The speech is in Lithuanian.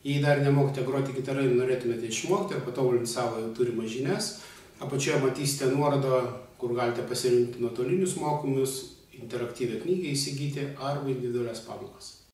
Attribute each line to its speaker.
Speaker 1: Jei dar nemokite groti gitarą ir norėtumėte išmokti ir patobulinti savo jau turimas žinias, apačioje matysite nuorodą, kur galite pasirinkti nuotolinius mokymus, interaktyvią knygą įsigyti arba individualias pamokas.